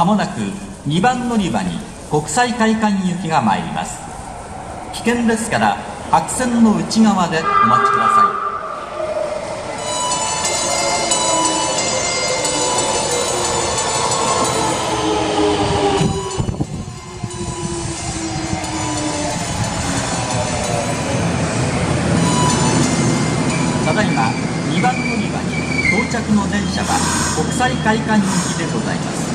まもなく2番乗り場に国際会館行きが参ります。危険ですから白線の内側でお待ちください。ただいま2番乗り場に到着の電車は国際会館行きでございます。